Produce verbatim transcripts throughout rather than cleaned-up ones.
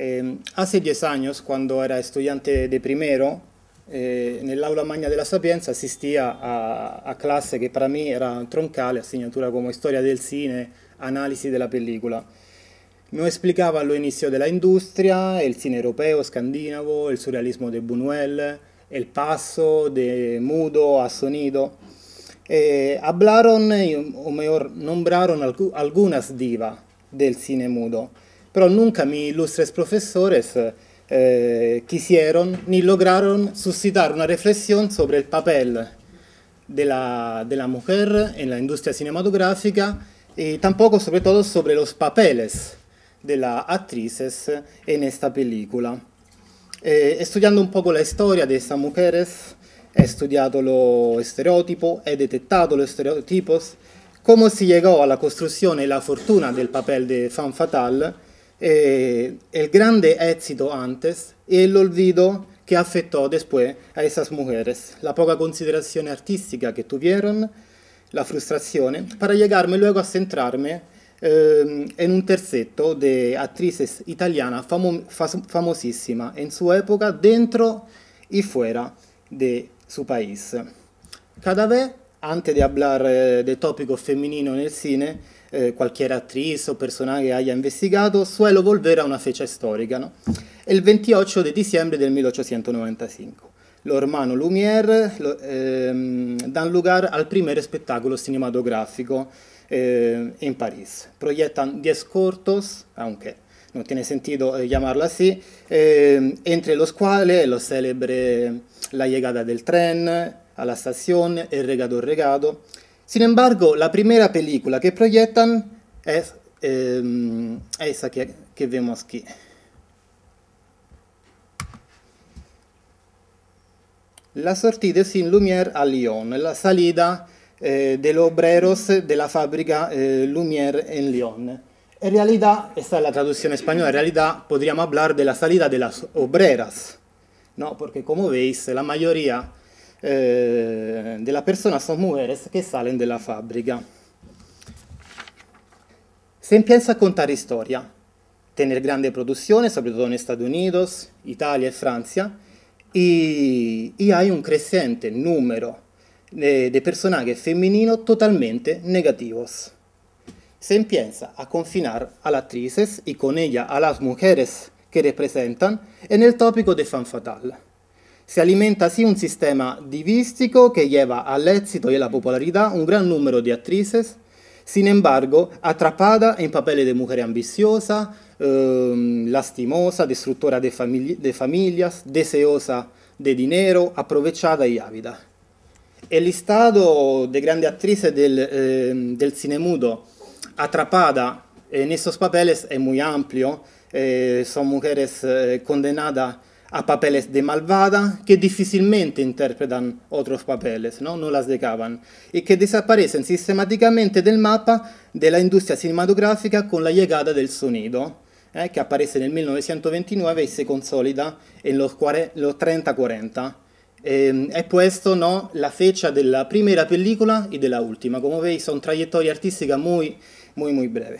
Eh, hace diez años, cuando era estudiante de primero, eh, nell'aula magna della Sapienza asistía a, a clase che per me era troncale, asignatura come storia del cine, analisi della pellicola. Nos explicaba lo inicio de la industria, el cine europeo, escandinavo, el surrealismo de Buñuel, el paso de mudo a sonido. Eh, hablaron, o mejor, nombraron algu- algunas divas del cine mudo, pero nunca mis ilustres profesores eh, quisieron ni lograron suscitar una reflexión sobre el papel de la, de la mujer en la industria cinematográfica y tampoco, sobre todo, sobre los papeles de las actrices en esta película. Eh, estudiando un poco la historia de estas mujeres, he estudiado los estereotipos, he detectado los estereotipos, cómo se llegó a la construcción y la fortuna del papel de femme fatale, eh, el grande éxito antes y el olvido que afectó después a esas mujeres, la poca consideración artística que tuvieron, la frustración, para llegarme luego a centrarme eh, en un terceto de actrices italianas famo fas famosísimas en su época, dentro y fuera de su país. Cada vez, antes de hablar eh, de tópico femenino en el cine, eh, cualquier actriz o personaje que haya investigado, suelo volver a una fecha histórica, ¿no? El veintiocho de diciembre del mil ochocientos noventa y cinco. Los hermanos Lumière lo, eh, dan lugar al primer espectáculo cinematográfico eh, en París. Proyectan diez cortos, aunque no tiene sentido eh, llamarlo así, eh, entre los cuales lo célebre La llegada del tren a la estación, El regador regado. Sin embargo, la primera película que proyectan es eh, esa que, que vemos aquí. La sortida de Sin Lumière a Lyon, la salida eh, de los obreros de la fábrica eh, Lumière en Lyon. En realidad, esta es la traducción española, en realidad podríamos hablar de la salida de las obreras, ¿no? Porque como veis, la mayoría eh, de las personas son mujeres que salen de la fábrica. Se empieza a contar historia, tener grandes producciones, sobre todo en Estados Unidos, Italia y Francia, y, y hay un creciente número de, de personajes femeninos totalmente negativos. Se empieza a confinar a las actrices y con ella a las mujeres que representan en el tópico de femme fatale. Se alimenta así un sistema divístico que lleva al éxito y a la popularidad un gran número de actrices, sin embargo, atrapada en papeles de mujer ambiciosa, eh, lastimosa, destructora de, famili de familias, deseosa de dinero, aprovechada y ávida. El listado de grandes actrices del, eh, del cine mudo atrapada en estos papeles es muy amplio. Eh, son mujeres eh, condenadas a papeles de malvada que difícilmente interpretan otros papeles, ¿no? No las decaban, y que desaparecen sistemáticamente del mapa de la industria cinematográfica con la llegada del sonido, eh, que aparece en el mil novecientos veintinueve y se consolida en los, los treinta cuarenta. Eh, he puesto, ¿no?, la fecha de la primera película y de la última. Como veis, son trayectorias artísticas muy, muy, muy breves.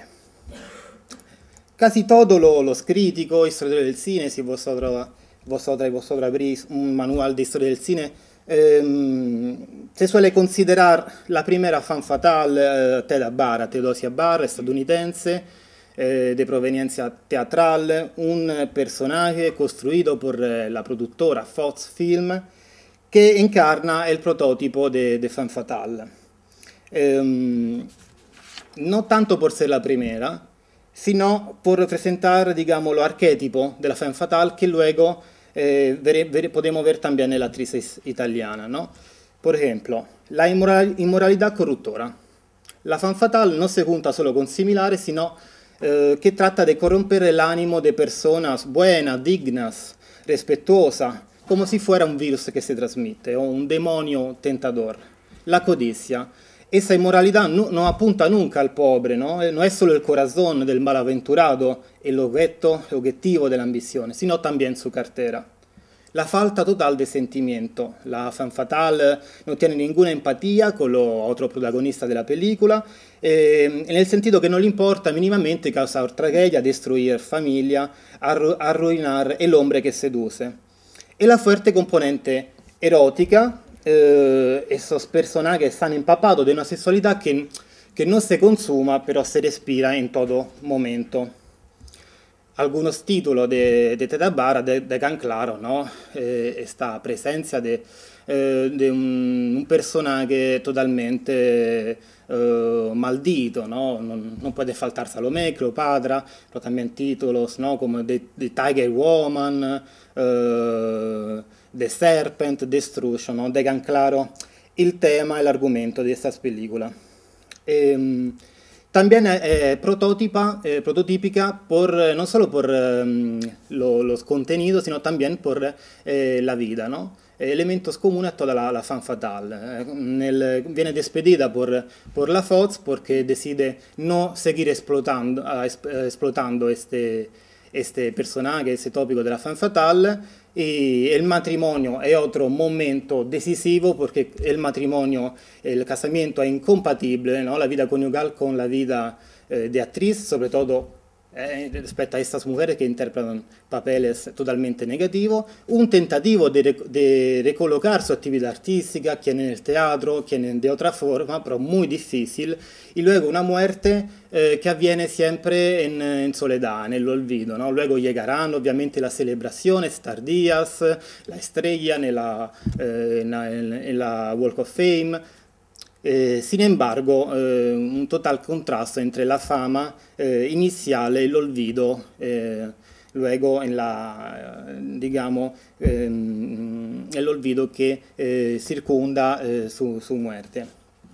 Casi todos lo, los críticos, historiadores del cine, si vosotros, vosotras y vosotros abrís un manual de historia del cine, eh, se suele considerar la primera femme fatale eh, Theda Bara, Theodosia Bara, estadounidense, eh, de proveniencia teatral, un personaje construido por eh, la productora Fox Film, que encarna el prototipo de, de femme fatale. Eh, no tanto por ser la primera, sino por representar, digamos, lo arquetipo de la femme fatale que luego eh, vere, vere, podemos ver también en la actriz italiana, ¿no? Por ejemplo, la inmoral, inmoralidad corruptora. La femme fatale no se junta solo con similares, sino eh, que trata de corromper el ánimo de personas buenas, dignas, respetuosas, como si fuera un virus que se transmite o un demonio tentador. La codicia. Esa inmoralidad no, no apunta nunca al pobre, ¿no? No es solo el corazón del malaventurado el objeto, el objetivo de la ambición, sino también su cartera. la falta total de sentimiento. La femme fatale no tiene ninguna empatía con lo otro protagonista de la película, eh, en el sentido que no le importa mínimamente causar tragedia, destruir familia, arru arruinar el hombre que seduce. Y la fuerte componente erótica, eh, esos personajes están empapados de una sexualidad que, que no se consuma, pero se respira en todo momento. Algunos títulos de, de Teta Bara de, dejan claro, ¿no? Eh, esta presencia de, eh, de un, un personaje totalmente eh, maldito, ¿no? No, no puede faltar Salomé, Cleopatra, pero también títulos, ¿no? Como The, The Tiger Woman, eh, The Serpent, Destruction, ¿no? Dejan claro el tema, el argumento de estas películas. Eh, También es eh, prototipa, eh, prototípica por, eh, no solo por eh, lo, los contenidos, sino también por eh, la vida, ¿no? Elementos comunes a toda la, la femme fatale. Eh, nel, viene despedida por, por la Fox porque decide no seguir explotando, uh, explotando este, este personaje, este tópico de la femme fatale. Y el matrimonio es otro momento decisivo porque el matrimonio, el casamiento es incompatible, ¿no? La vida conyugal con la vida eh, de actriz, sobre todo eh, respecto a estas mujeres que interpretan papeles totalmente negativos. Un tentativo de, rec de recolocar su actividad artística, quien en el teatro, quien de otra forma, pero muy difícil. Y luego una muerte eh, que avviene siempre en, en soledad, en el olvido, ¿no? Luego llegarán obviamente las celebraciones tardías, la estrella en la, eh, en la, en la Walk of Fame. Eh, sin embargo, eh, un total contrasto entre la fama eh, iniciale y el olvido eh, luego en la, eh, digamos, eh, el olvido que eh, circunda eh, su, su muerte.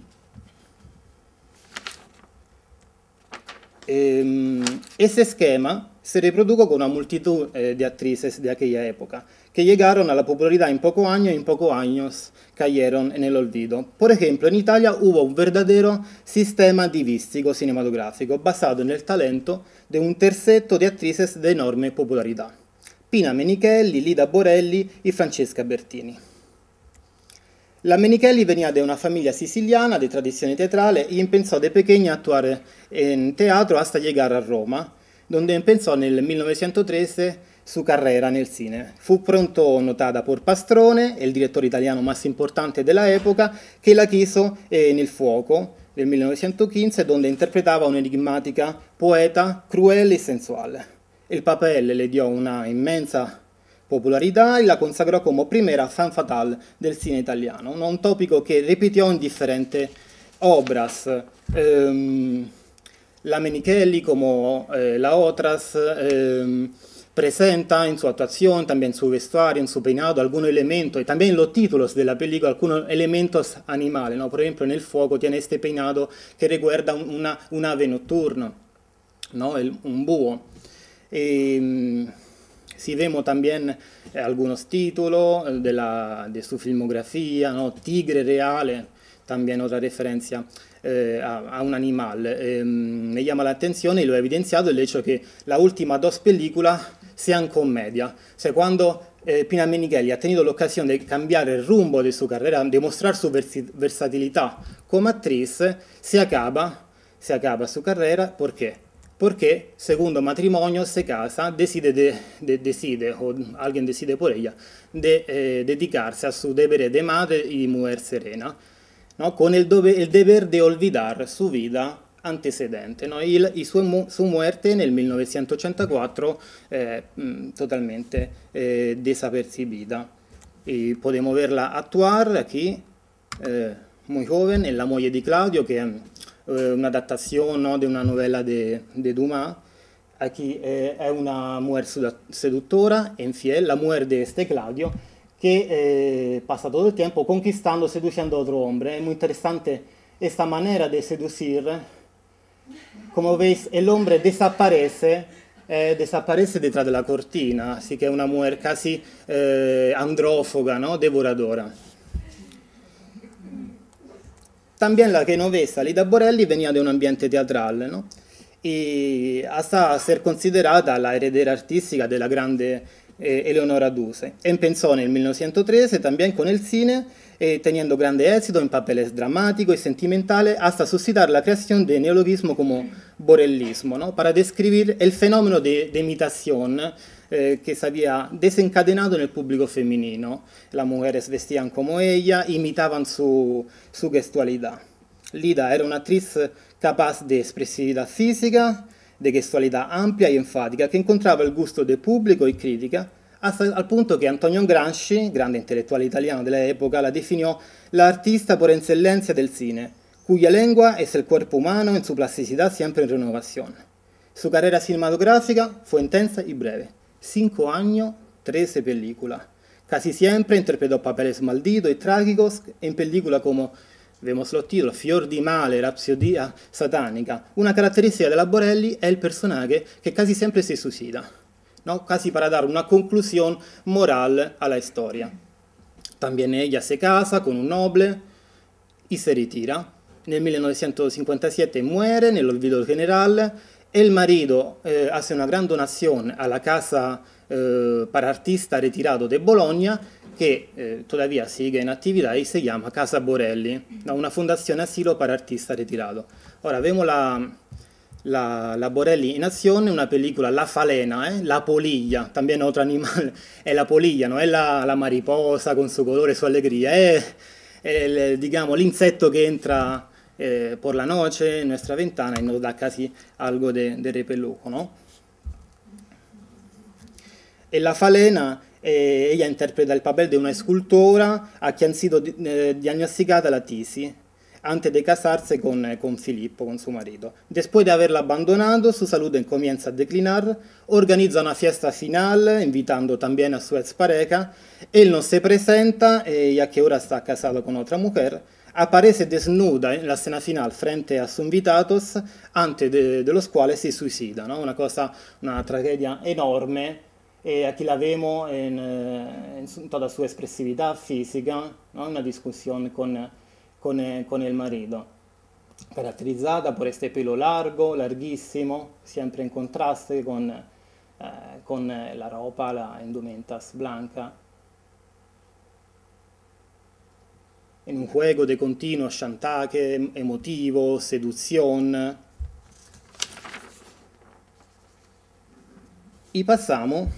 Eh, ese esquema se reprodujo con una multitud eh, de actrices de aquella época, que llegaron a la popularidad en pocos años y en pocos años cayeron en el olvido. Por ejemplo, en Italia hubo un verdadero sistema divístico cinematográfico basado en el talento de un terceto de actrices de enorme popularidad: Pina Menichelli, Lida Borelli y Francesca Bertini. La Menichelli venía de una familia siciliana de tradición teatrales y empezó de pequeña a actuar en teatro hasta llegar a Roma, donde empezó en el mil novecientos trece su carrera nel cine. Fu pronto notada por Pastrone, el director italiano más importante de la época, que la quiso en Il Fuoco del mil novecientos quince, donde interpretaba una enigmática poeta cruel y sensual. El papel le dio una inmensa popularidad y la consagró como primera femme fatale del cine italiano, un tópico que repitió en diferentes obras. Um, la Menichelli, como eh, las otras, eh, presenta en su actuación, también en su vestuario, en su peinado, algunos elementos, y también en los títulos de la película, algunos elementos animales, ¿no? Por ejemplo, en El Fuoco tiene este peinado que recuerda una, un ave nocturna, ¿no? El, un búho. Y, si vemos también eh, algunos títulos de, la, de su filmografía, ¿no? Tigre Reale, también otra referencia eh, a, a, un animal. Eh, me llama la atención y lo he evidenciado el hecho que las últimas dos películas sean comedia. O sea, cuando eh, Pina Menichelli ha tenido la ocasión de cambiar el rumbo de su carrera, de mostrar su versatilidad como actriz, se acaba, se acaba su carrera. ¿Por qué? Porque segundo matrimonio se casa, decide, de, de, decide o alguien decide por ella, de eh, dedicarse a su deber de madre y mujer serena, ¿no? Con el, dove, el deber de olvidar su vida antecedente, ¿no? Y, y su, su muerte en el mil novecientos ochenta y cuatro eh, totalmente eh, desapercibida. Y podemos verla actuar aquí, eh, muy joven, en La moglie di Claudio, que es una adaptación, ¿no? De una novela de, de Dumas. Aquí eh, es una mujer seductora, infiel, la mujer de este Claudio, que eh, pasa todo el tiempo conquistando, seduciendo a otro hombre. Es muy interesante esta manera de seducir. Como veis, el hombre desaparece, eh, desaparece detrás de la cortina, así que es una mujer casi eh, andrófoga, ¿no? Devoradora. También la genovesa Lida Borelli venía de un ambiente teatral, ¿no? Y hasta ser considerada la heredera artística de la grande eh, Eleonora Duse. Empezó en mil novecientos trece también con el cine, eh, teniendo grande éxito en papeles dramáticos y sentimentales, hasta suscitar la creación de neologismo como borellismo, ¿no? Para describir el fenómeno de, de imitación eh, que se había desencadenado en el público femenino. Las mujeres vestían como ella, imitaban su, su gestualidad. Lida era una actriz capaz de expresividad física, de gestualidad amplia y enfática, que encontraba el gusto del público y crítica, hasta al punto que Antonio Gramsci, grande intellettuale italiano de la época, la definió la artista por excelencia del cine, cuya lengua es el cuerpo humano en su plasticidad siempre en renovación. Su carrera cinematográfica fue intensa y breve. Cinco años, trece películas. Casi siempre interpretó papeles malditos y trágicos en películas como, vemos los títulos, Fior di Male, Rapsodia Satánica. Una caratteristica della Borelli è il personaje que casi siempre se suicida, ¿no? Casi para dar una conclusión moral a la historia. También ella se casa con un noble y se retira. Nel millenovecentocinquantasette muere nell'olvido general. El marido eh, hace una gran donación a la casa eh, para artista retirado de Bologna, que eh, todavía sigue en actividad y se llama Casa Borelli, ¿no? Una fundación asilo para artista retirado. Ahora vemos la, la, la Borelli in acción, una película, La Falena, ¿eh? La polilla, también otro animal, es la polilla, no es la, la mariposa con su colore, su alegría, es el, digamos, l'insetto que entra eh, por la noche en nuestra ventana y nos da casi algo de, de repelujo, ¿no? En La Falena eh, ella interpreta el papel de una escultora a quien ha sido eh, diagnosticada la tisis antes de casarse con, eh, con Filippo, con su marido. Después de haberla abandonado, su salud comienza a declinar, organiza una fiesta final, invitando también a su expareja. Él no se presenta, eh, ya que ahora está casado con otra mujer. Aparece desnuda en la escena final frente a sus invitados, antes de, de los cuales se suicida, ¿no? Una cosa, una tragedia enorme. E aquí la vemos en, en toda su expresividad física, ¿no? Una discusión con, con, con el marido, caracterizada por este pelo largo, larguísimo, siempre en contraste con, eh, con la ropa, la indumentas blanca, en un juego de continuo chantaje emotivo, seducción. Y pasamos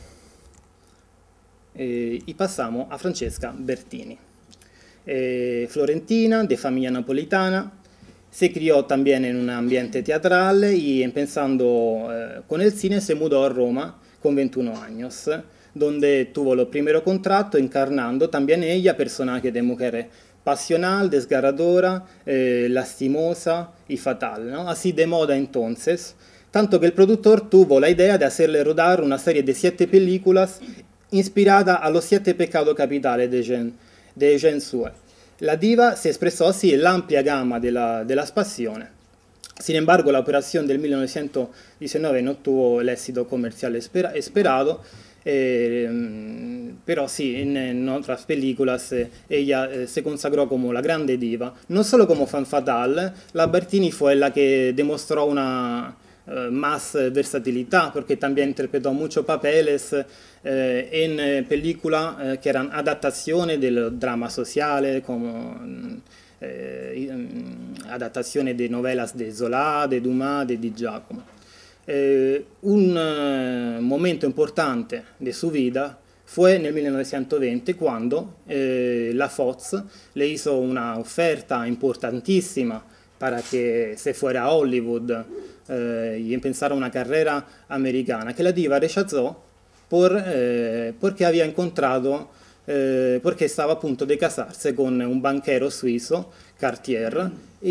Eh, y pasamos a Francesca Bertini. Eh, florentina, de familia napolitana, se crió también en un ambiente teatral y empezando eh, con el cine se mudó a Roma con veintiún años, donde tuvo los primeros contratos encarnando también ella personajes de mujer pasional, desgarradora, eh, lastimosa y fatal, ¿no? Así de moda entonces, tanto que el productor tuvo la idea de hacerle rodar una serie de siete películas inspirada a los siete pecados capitales de Jean, de Jean Sue. La diva se expresó así en la amplia gama de, la, de las pasiones. Sin embargo, la operación del mil novecientos diecinueve no tuvo el éxito comercial espera, esperado, eh, pero sí, en, en otras películas eh, ella eh, se consagró como la grande diva. No solo como fan fatal, la Bertini fue la que demostró una eh, más versatilidad, porque también interpretó muchos papeles Eh, en eh, películas eh, que eran adaptaciones del drama social, como eh, adaptaciones de novelas de Zola, de Dumas, de Di Giacomo. Eh, un eh, momento importante de su vida fue nel millenovecentoventi cuando eh, la Fox le hizo una oferta importantísima para que se fuera a Hollywood eh, y empezara una carrera americana, que la diva rechazó Por, eh, porque había encontrado, eh, porque estaba a punto de casarse con un banquero suizo, Cartier,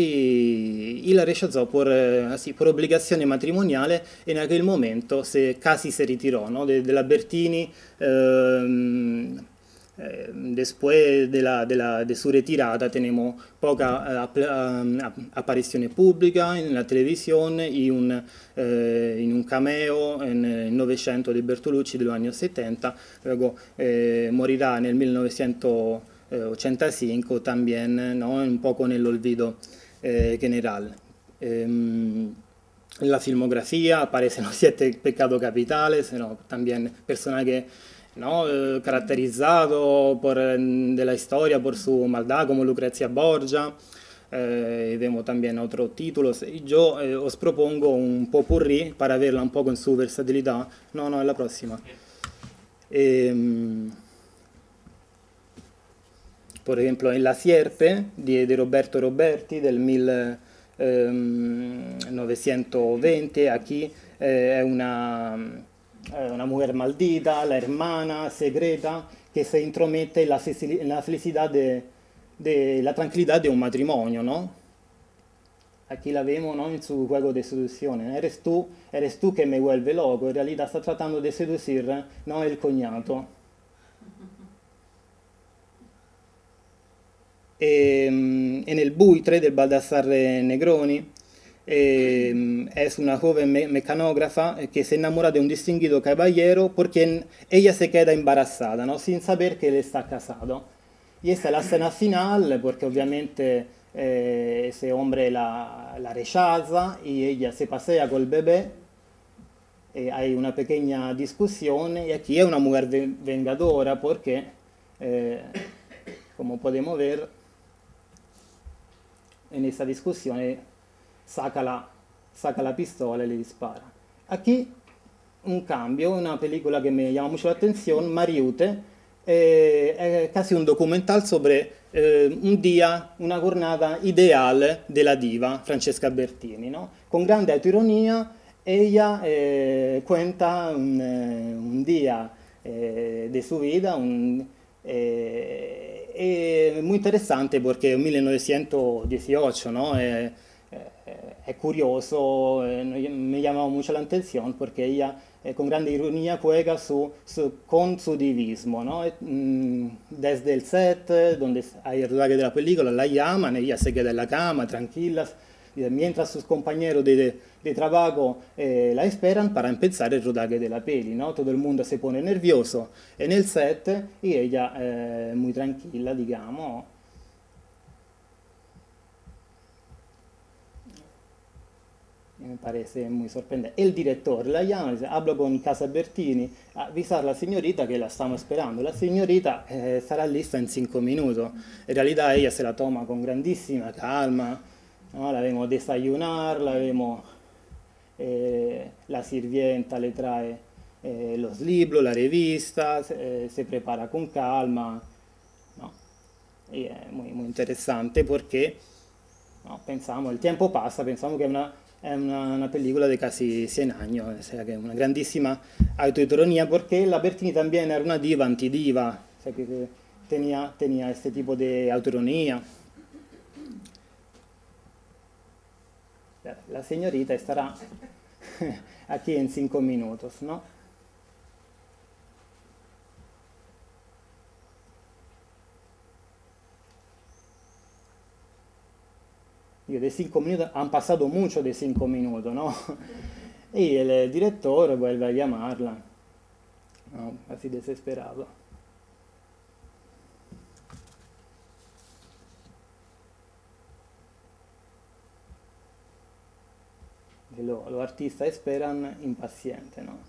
y, y la rechazó por, eh, así, por obligaciones matrimoniales. En aquel momento se, casi se retiró, ¿no? de, de la Bertini. Eh, eh, después de, la, de, la, de su retirada tenemos poca eh, apariciones públicas en la televisión y un, eh, en un cameo en el Novecento di Bertolucci de los años setenta. Luego eh, morirá nel millenovecentottantacinque también, ¿no? Un poco nell'olvido eh, general. Eh, en la filmografía aparecen los siete pecados capitales, ¿no? También personajes ¿no? Eh, caracterizado por, eh, de la historia por su maldad, como Lucrezia Borgia. Eh, y vemos también otros títulos. Y yo eh, os propongo un popurrí para verla un poco en su versatilidad. No, no, es la próxima. Ehm, por ejemplo, en La Sierpe di, di Roberto Roberti del millenovecentosveinte, aquí eh, è una, eh, una mujer maldita, la hermana secreta, que se intromete en la, en la felicidad de, de la tranquilidad de un matrimonio, ¿no? Aquí la vemos, ¿no? En su juego de seducción. Eres tú, eres tú que me vuelve loco. En realidad está tratando de seducir, no el coñato. E, en El buitre del Baldassar Negroni eh, es una joven me mecanógrafa que se enamora de un distinguido caballero porque ella se queda embarazada, ¿no? Sin saber que él está casado. Y esta es la escena final porque obviamente eh, ese hombre la, la rechaza y ella se pasea con el bebé. Eh, hay una pequeña discusión y aquí es una mujer vengadora porque, eh, como podemos ver, en esa discusión saca la, saca la pistola y le dispara. Aquí un cambio, una película que me llama mucho la atención, Mariute, eh, è casi un documental sobre eh, un día, una jornada ideal della diva Francesca Bertini, ¿no? Con grande autoironia ella eh, cuenta un, eh, un día eh, de su vida, un, eh, è muy interessante perché è un millenovecentodiciotto, ¿no? È, è curioso, eh, me llamaba mucho la atención porque ella eh, con grande ironía juega su, su, con su divismo, ¿no? E, mh, desde el set, donde hay el rodaje de la película, la llaman, ella se queda en la cama, tranquila, mientras sus compañeros de, de trabajo eh, la esperan para empezar el rodaje de la peli, ¿no? Todo el mundo se pone nervioso en el set y ella eh, muy tranquila, digamos. Me parece muy sorprendente. El director la llama, dice, hablo con Casa Bertini, avisar a la señorita que la estamos esperando. La señorita eh, estará lista en cinco minutos. En realidad ella se la toma con grandísima calma, ¿no? La vemos desayunar, la vemos, eh, la sirvienta le trae eh, los libros, la revista, eh, se prepara con calma, ¿no? Y es muy, muy interesante porque, no, pensamos, el tiempo pasa, pensamos que es una è una, una película de casi cien años, o sea que una grandísima autoironía porque la Bertini también era una diva antidiva, o sea que tenía, tenía este tipo de autoironía. La señorita estará aquí en cinco minutos, ¿no? De cinco minutos, han pasado mucho de cinco minutos, ¿no? Y el director vuelve a llamarla, ¿no? Así desesperado. Y lo, los artistas esperan impacientes, ¿no?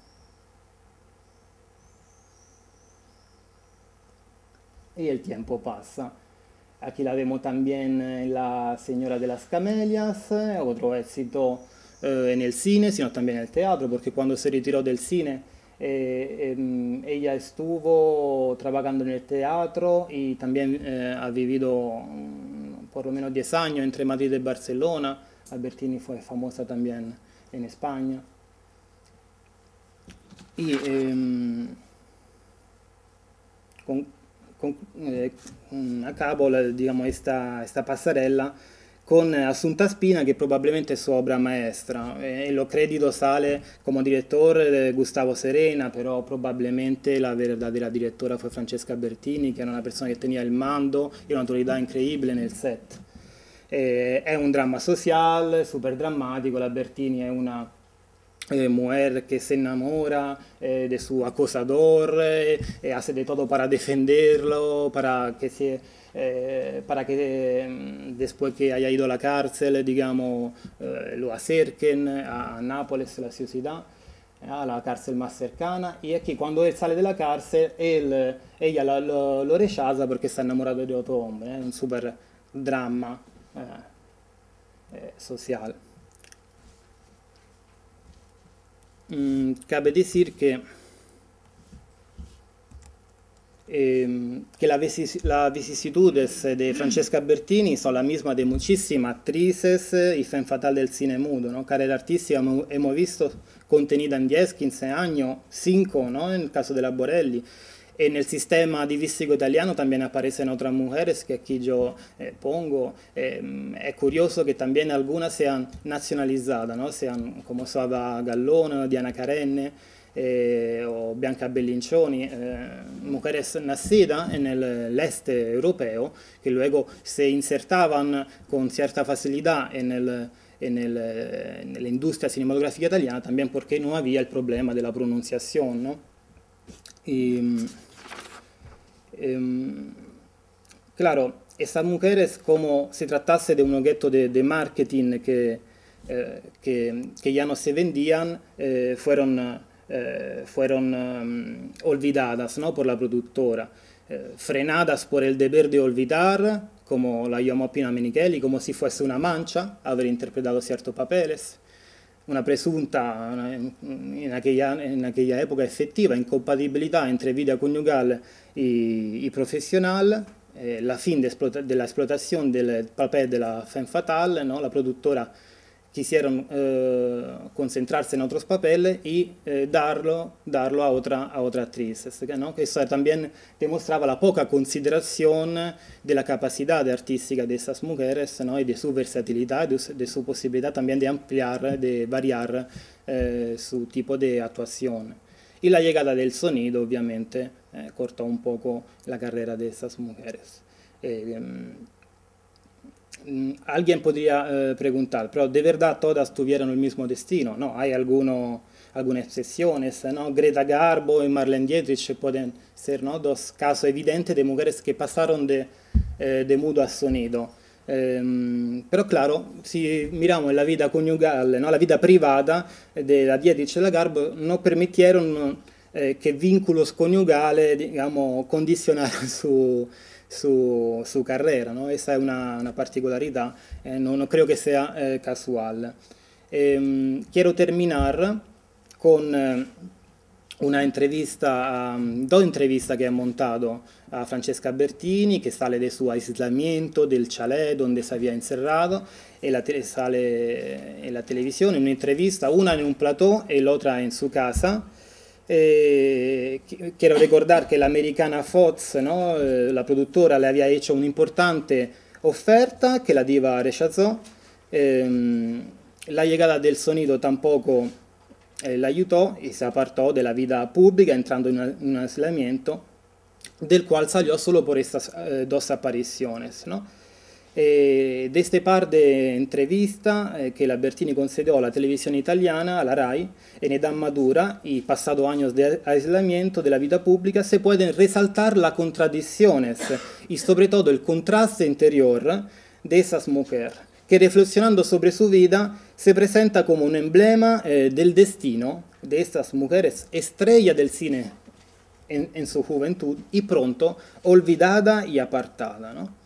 Y el tiempo pasa. Aquí la vemos también en La Señora de las Camelias, otro éxito eh, en el cine, sino también en el teatro, porque cuando se retiró del cine eh, eh, ella estuvo trabajando en el teatro y también eh, ha vivido um, por lo menos diez años entre Madrid y Barcelona. Albertini fue famosa también en España. Y eh, con, con, eh, acabo la, digamos, esta, esta pasarela con Assunta Spina, que probablemente es su obra maestra. Eh, en los créditos sale como director eh, Gustavo Serena, pero probablemente la verdadera directora fue Francesca Bertini, que era una persona que tenía el mando y una autoridad increíble nel set. Eh, è un dramma social, super drammatico. La Bertini è una eh, mujer que se enamora eh, de su acosador, eh, eh, hace de todo para defenderlo, para que se, eh, para que eh, después que haya ido a la cárcel, digamos, eh, lo acerquen a Nápoles, la ciudad. a la cárcel más cercana, y aquí cuando él sale de la cárcel, él, ella lo, lo- lo rechaza porque está enamorado de otro hombre, es un super drama eh, eh, social. Mm, cabe decir que eh, que las vicis- las vicisitudes de Francesca Bertini son la misma de muchísimas actrices y femme fatale del cine mudo, ¿no? Carrera artística hemos, hemos visto contenida en diez, quince años, cinco, ¿no? En el caso de la Borelli. En el sistema divístico italiano también aparecen otras mujeres que aquí yo eh, pongo. Eh, es curioso que también algunas sean nacionalizadas, ¿no? Sean como Suava Gallone, Diana Carenne eh, o Bianca Bellincioni, eh, mujeres nacidas en el este europeo que luego se insertaban con cierta facilidad en el en, el, en la industria cinematográfica italiana, también porque no había el problema de la pronunciación, ¿no? Y, em, claro, estas mujeres, como se tratase de un objeto de, de marketing que, eh, que, que ya no se vendían, eh, fueron, eh, fueron em, olvidadas, ¿no? Por la productora, eh, frenadas por el deber de olvidar, como la llamó Pina Menichelli, como si fuese una mancha haber interpretado ciertos papeles, una presunta, en aquella, en aquella época efectiva, incompatibilidad entre vida conyugal y, y profesional, eh, la fin de, explota, de la explotación del papel de la femme fatale, ¿no? La productora quisieron eh, concentrarse en otros papeles y eh, darlo, darlo a, otra, a otra actriz, ¿no? Que eso también demostraba la poca consideración de la capacidad artística de esas mujeres, ¿no? Y de su versatilidad, de, de su posibilidad también de ampliar, de variar eh, su tipo de actuación. Y la llegada del sonido, obviamente, eh, cortó un poco la carrera de esas mujeres. Eh, Alguien podría eh, preguntar, pero ¿de verdad todas tuvieron el mismo destino? No, hay alguno, algunas excepciones, ¿no? Greta Garbo y Marlene Dietrich pueden ser, ¿no? Dos casos evidentes de mujeres que pasaron de, eh, de mudo a sonido. Eh, pero claro, si miramos la vida conyugal, ¿no? La vida privada de la Dietrich y la Garbo, no permitieron eh, que vínculos conyugales, digamos, condicionaran su Su, su carrera, ¿no? Esa es una, una particolaridad, eh, no, no, creo que sea eh, casual. Eh, quiero terminar con eh, una entrevista, um, dos entrevistas que he montado a Francesca Bertini, que sale de su aislamiento del chalet donde se había encerrado, y la sale en la televisión, en una entrevista, una en un plató y la otra en su casa. Eh, quiero recordar que la americana Fox, ¿no? Eh, la productora, le había hecho una importante oferta que la diva rechazó. Eh, la llegada del sonido tampoco eh, la ayudó y se apartó de la vida pública, entrando en, una, en un aislamiento, del cual salió solo por estas eh, dos apariciones, ¿no? Eh, de este par de entrevistas eh, que la Bertini concedió a la televisión italiana, a la RAI, en edad madura y pasado años de aislamiento de la vida pública, se pueden resaltar las contradicciones y sobre todo el contraste interior de esas mujeres, que reflexionando sobre su vida se presenta como un emblema eh, del destino de estas mujeres estrella del cine en, en su juventud y pronto olvidada y apartada, ¿no?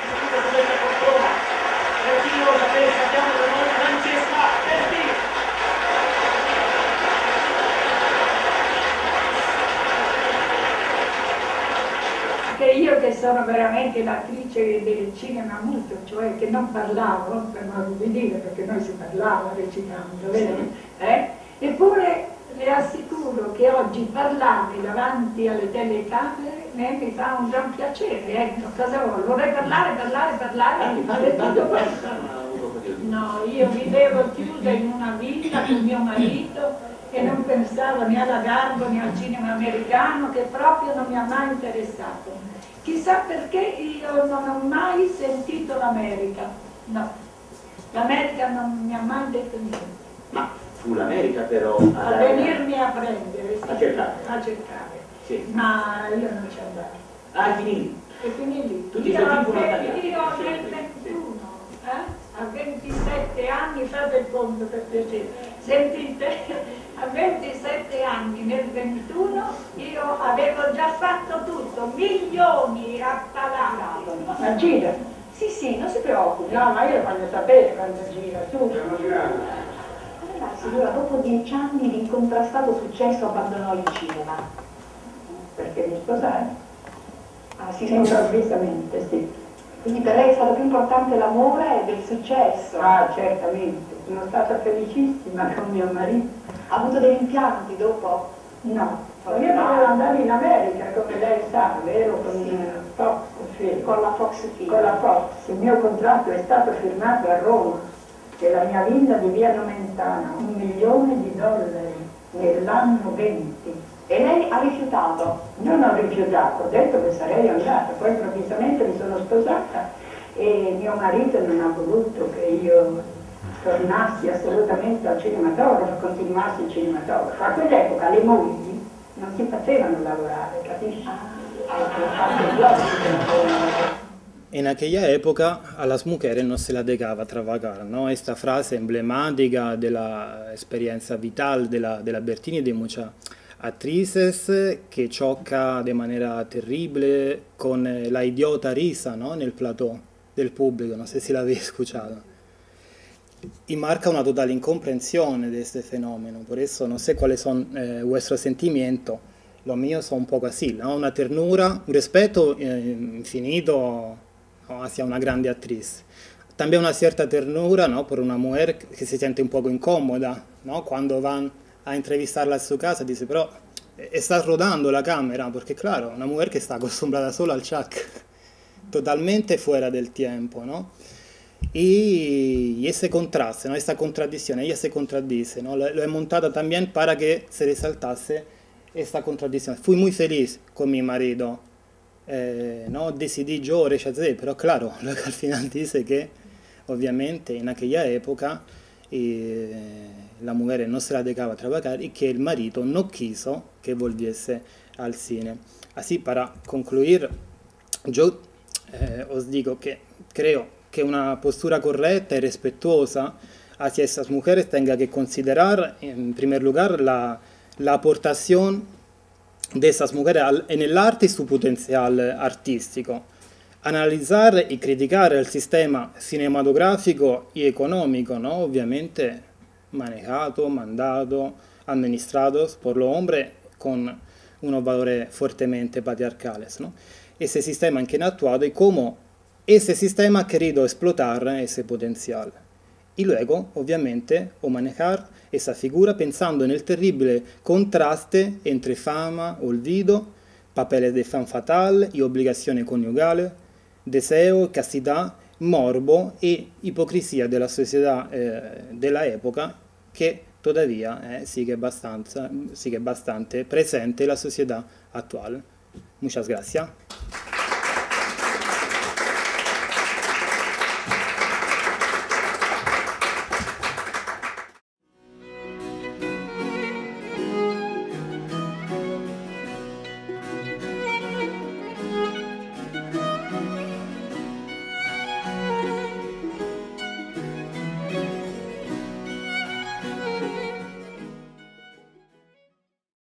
Io che sono veramente l'attrice del cinema muto, cioè che non parlavo, per modo di dire, perché noi si parlava recitando, vero? Eh? Eppure le assicuro che oggi parlare davanti alle telecamere eh, mi fa un gran piacere, ecco, cosa vuoi? Vorrei parlare, parlare, parlare, e fare tutto questo. No, io vivevo chiusa in una villa con mio marito e non pensavo né alla Garbo né al cinema americano, che proprio non mi ha mai interessato. Chissà perché io non ho mai sentito l'America, no, l'America non mi ha mai detto niente. Ma fu l'America però a, a venirmi a prendere, sì, a cercare, a cercare. Sì. Ma io non ci andavo. Ah, finì lì? E finì lì. Tu ti io senti a come italiano? Io nel ventuno, eh? A ventisette anni, fate il conto per piacere, sentite, a ventisette anni, nel ventuno, io avevo già fatto tutto, milioni a palazzo. Ma gira? Sì, sì, non si preoccupi. No, ma io voglio sapere quando gira, su. Allora, signora, dopo dieci anni di incontrastato successo abbandonò il cinema. Perché mi sposai? Ah, sì, Improvvisamente, sì. Quindi per lei è stato più importante l'amore del successo. Ah, certamente. Sono stata felicissima con mio marito. Ha avuto dei rimpianti dopo? No, io dovevo andare in America, come lei sa, vero? Con Sì. Fox Film. Con la Fox Film. Con la Fox. Il mio contratto è stato firmato a Roma, che la mia villa di Via Nomentana, un milione di dollari nell'anno venti. E lei ha rifiutato? Non ho rifiutato, ho detto che sarei andata, poi improvvisamente mi sono sposata e mio marito non ha voluto che io tornassi assolutamente al cinematografo, continuassi il cinematografo. A quell'epoca le mogli non si facevano lavorare, capisci? En aquella época a las mujeres no se las dejaba trabajar, ¿no? Esta frase emblemática de la experiencia vital de la, de la Bertini y de muchas actrices que choca de manera terrible con la idiota risa, ¿no? Nel plató del público, no sé si la habéis escuchado. Y marca una total incomprensión de este fenómeno, por eso no sé cuáles son eh, vuestros sentimientos. Los míos son un poco así, ¿no? Una ternura, un respeto eh, infinito, ¿no? Hacia una grande actriz. También una cierta ternura, ¿no? Por una mujer que se siente un poco incómoda, ¿no? Cuando van a entrevistarla a su casa, dice, pero estás rodando la cámara, porque claro, una mujer que está acostumbrada solo al chac, totalmente fuera del tiempo, ¿no? Y, y ese contraste, ¿no? Esta contradicción, ella se contradice, ¿no? Lo, lo he montado también para que se resaltase esta contradicción. Fui muy feliz con mi marido, eh, ¿no? Decidí yo rechazar, pero claro, lo que al final dice que, obviamente, en aquella época, eh, la mujer no se la dejaba trabajar y que el marido no quiso que volviese al cine. Así, para concluir, yo eh, os digo que creo que una postura correcta y respetuosa hacia estas mujeres tenga que considerar, en primer lugar, la, la aportación de esas mujeres al, en el arte y su potencial artístico. Analizar y criticar el sistema cinematográfico y económico, ¿no? Obviamente manejado, mandado, administrados por los hombres con unos valores fuertemente patriarcales, ¿no? Ese sistema en que han actuado y cómo ese sistema ha querido explotar ese potencial. Y luego, obviamente, o manejar esa figura pensando en el terrible contraste entre fama, olvido, papeles de femme fatale y obligaciones conyugales, deseo, castidad, morbo e hipocresía de la sociedad eh, de la época que todavía eh, sigue, bastante, sigue bastante presente en la sociedad actual. Muchas gracias.